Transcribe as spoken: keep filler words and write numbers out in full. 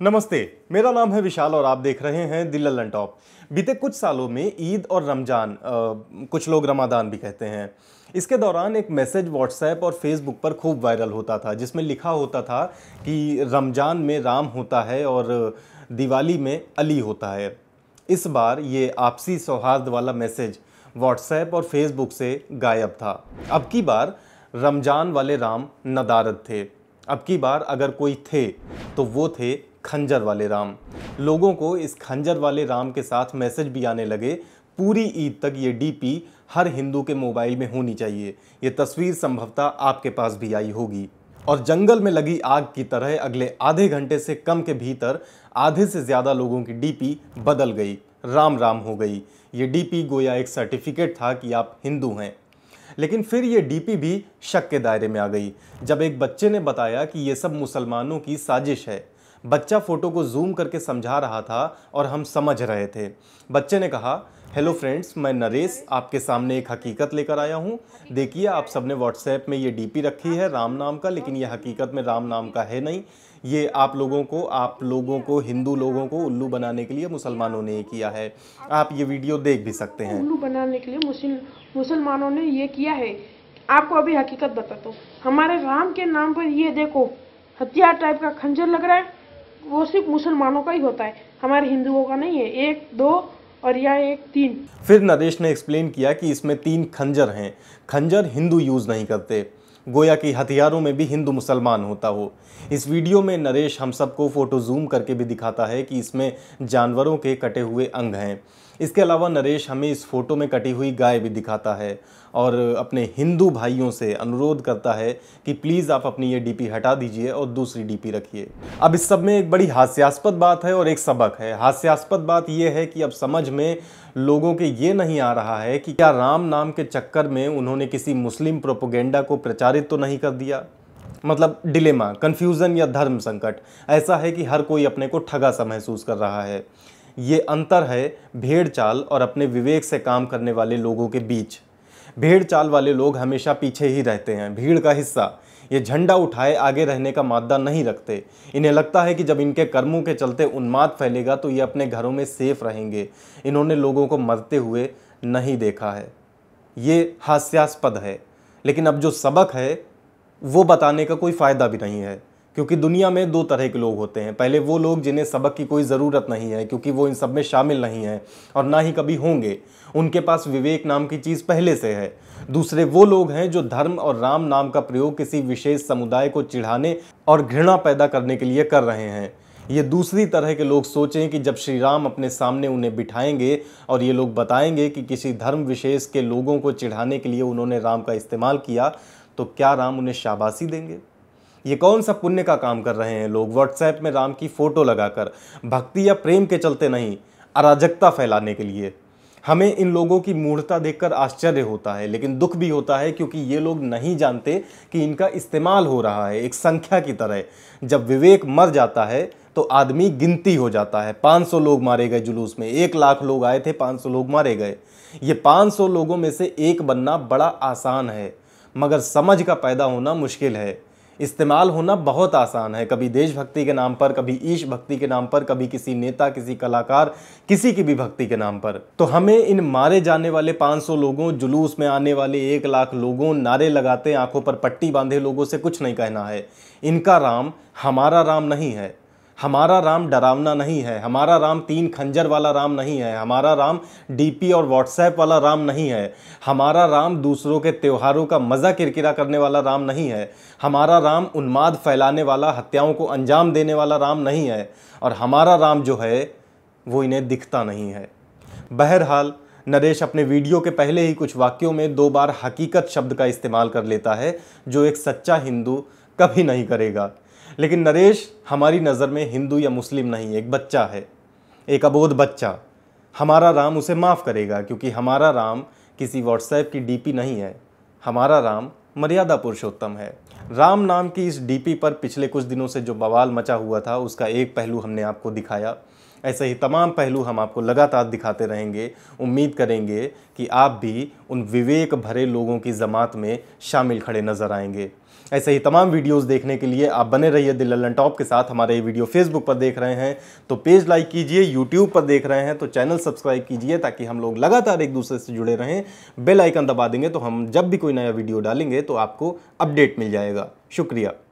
नमस्ते, मेरा नाम है विशाल और आप देख रहे हैं द लल्लन टॉप। बीते कुछ सालों में ईद और रमज़ान, आ, कुछ लोग रमादान भी कहते हैं, इसके दौरान एक मैसेज व्हाट्सएप और फेसबुक पर खूब वायरल होता था जिसमें लिखा होता था कि रमज़ान में राम होता है और दिवाली में अली होता है। इस बार ये आपसी सौहार्द वाला मैसेज व्हाट्सएप और फेसबुक से गायब था। अब की बार रमज़ान वाले राम नदारद थे। अब की बार अगर कोई थे तो वो थे खंजर वाले राम। लोगों को इस खंजर वाले राम के साथ मैसेज भी आने लगे। पूरी ईद तक ये डीपी हर हिंदू के मोबाइल में होनी चाहिए। ये तस्वीर संभवतः आपके पास भी आई होगी। और जंगल में लगी आग की तरह अगले आधे घंटे से कम के भीतर आधे से ज़्यादा लोगों की डीपी बदल गई, राम राम हो गई। ये डीपी गोया एक सर्टिफिकेट था कि आप हिंदू हैं। लेकिन फिर ये डीपी भी शक के दायरे में आ गई जब एक बच्चे ने बताया कि ये सब मुसलमानों की साजिश है। बच्चा फोटो को जूम करके समझा रहा था और हम समझ रहे थे। बच्चे ने कहा, हेलो फ्रेंड्स, मैं नरेश आपके सामने एक हकीकत लेकर आया हूँ। देखिए, आप सबने व्हाट्सएप में ये डीपी रखी है राम नाम का, लेकिन ये हकीकत में राम नाम का है नहीं। ये आप लोगों को आप लोगों को हिंदू लोगों को उल्लू बनाने के लिए मुसलमानों ने ये किया है। आप ये वीडियो देख भी सकते हैं। उल्लू बनाने के लिए मुसल मुसलमानों ने ये किया है। आपको अभी हकीकत बताता हूँ। हमारे राम के नाम पर ये देखो हथियार टाइप का खंजर लग रहा है, वो सिर्फ मुसलमानों का ही होता है, हमारे हिंदुओं का नहीं है। एक, दो और यह एक तीन। फिर नरेश ने एक्सप्लेन किया कि इसमें तीन खंजर हैं। खंजर हिंदू यूज़ नहीं करते, गोया कि हथियारों में भी हिंदू मुसलमान होता हो। इस वीडियो में नरेश हम सबको फ़ोटो जूम करके भी दिखाता है कि इसमें जानवरों के कटे हुए अंग हैं। इसके अलावा नरेश हमें इस फ़ोटो में कटी हुई गाय भी दिखाता है और अपने हिंदू भाइयों से अनुरोध करता है कि प्लीज़ आप अपनी ये डीपी हटा दीजिए और दूसरी डीपी रखिए। अब इस सब में एक बड़ी हास्यास्पद बात है और एक सबक है। हास्यास्पद बात यह है कि अब समझ में लोगों के ये नहीं आ रहा है कि क्या राम नाम के चक्कर में उन्होंने किसी मुस्लिम प्रोपोगेंडा को प्रचारित तो नहीं कर दिया। मतलब डिलेमा, कन्फ्यूज़न या धर्म संकट ऐसा है कि हर कोई अपने को ठगा सा महसूस कर रहा है। ये अंतर है भेड़ चाल और अपने विवेक से काम करने वाले लोगों के बीच। भेड़ चाल वाले लोग हमेशा पीछे ही रहते हैं, भीड़ का हिस्सा। ये झंडा उठाए आगे रहने का मादा नहीं रखते। इन्हें लगता है कि जब इनके कर्मों के चलते उन्माद फैलेगा तो ये अपने घरों में सेफ रहेंगे। इन्होंने लोगों को मरते हुए नहीं देखा है। ये हास्यास्पद है, लेकिन अब जो सबक है वो बताने का कोई फ़ायदा भी नहीं है, क्योंकि दुनिया में दो तरह के लोग होते हैं। पहले वो लोग जिन्हें सबक की कोई ज़रूरत नहीं है क्योंकि वो इन सब में शामिल नहीं हैं और ना ही कभी होंगे, उनके पास विवेक नाम की चीज़ पहले से है। दूसरे वो लोग हैं जो धर्म और राम नाम का प्रयोग किसी विशेष समुदाय को चिढ़ाने और घृणा पैदा करने के लिए कर रहे हैं। ये दूसरी तरह के लोग सोचें कि जब श्री राम अपने सामने उन्हें बिठाएंगे और ये लोग बताएंगे कि किसी धर्म विशेष के लोगों को चिढ़ाने के लिए उन्होंने राम का इस्तेमाल किया, तो क्या राम उन्हें शाबाशी देंगे। ये कौन सा पुण्य का काम कर रहे हैं लोग, व्हाट्सएप में राम की फ़ोटो लगाकर, भक्ति या प्रेम के चलते नहीं, अराजकता फैलाने के लिए। हमें इन लोगों की मूढ़ता देखकर आश्चर्य होता है, लेकिन दुख भी होता है क्योंकि ये लोग नहीं जानते कि इनका इस्तेमाल हो रहा है एक संख्या की तरह। जब विवेक मर जाता है तो आदमी गिनती हो जाता है। पाँच सौ लोग मारे गए जुलूस में, एक लाख लोग आए थे, पाँच सौ लोग मारे गए। ये पाँच सौ लोगों में से एक बनना बड़ा आसान है, मगर समझ का पैदा होना मुश्किल है। इस्तेमाल होना बहुत आसान है, कभी देशभक्ति के नाम पर, कभी ईश भक्ति के नाम पर, कभी किसी नेता, किसी कलाकार, किसी की भी भक्ति के नाम पर। तो हमें इन मारे जाने वाले पाँच सौ लोगों, जुलूस में आने वाले एक लाख लोगों, नारे लगाते आंखों पर पट्टी बांधे लोगों से कुछ नहीं कहना है। इनका राम हमारा राम नहीं है। हमारा राम डरावना नहीं है। हमारा राम तीन खंजर वाला राम नहीं है। हमारा राम डीपी और व्हाट्सएप वाला राम नहीं है। हमारा राम दूसरों के त्योहारों का मज़ा किरकिरा करने वाला राम नहीं है। हमारा राम उन्माद फैलाने वाला, हत्याओं को अंजाम देने वाला राम नहीं है। और हमारा राम जो है वो इन्हें दिखता नहीं है। बहरहाल नरेश अपने वीडियो के पहले ही कुछ वाक्यों में दो बार हकीकत शब्द का इस्तेमाल कर लेता है, जो एक सच्चा हिंदू कभी नहीं करेगा। लेकिन नरेश हमारी नज़र में हिंदू या मुस्लिम नहीं, एक बच्चा है, एक अबोध बच्चा। हमारा राम उसे माफ़ करेगा क्योंकि हमारा राम किसी व्हाट्सएप की डीपी नहीं है। हमारा राम मर्यादा पुरुषोत्तम है। राम नाम की इस डीपी पर पिछले कुछ दिनों से जो बवाल मचा हुआ था उसका एक पहलू हमने आपको दिखाया। ऐसे ही तमाम पहलू हम आपको लगातार दिखाते रहेंगे। उम्मीद करेंगे कि आप भी उन विवेक भरे लोगों की जमात में शामिल खड़े नज़र आएंगे। ऐसे ही तमाम वीडियोस देखने के लिए आप बने रहिए दिल लल्लन टॉप के साथ। हमारे ये वीडियो फेसबुक पर देख रहे हैं तो पेज लाइक कीजिए, यूट्यूब पर देख रहे हैं तो चैनल सब्सक्राइब कीजिए, ताकि हम लोग लगातार एक दूसरे से जुड़े रहें। बेल आइकन दबा देंगे तो हम जब भी कोई नया वीडियो डालेंगे तो आपको अपडेट मिल जाएगा। शुक्रिया।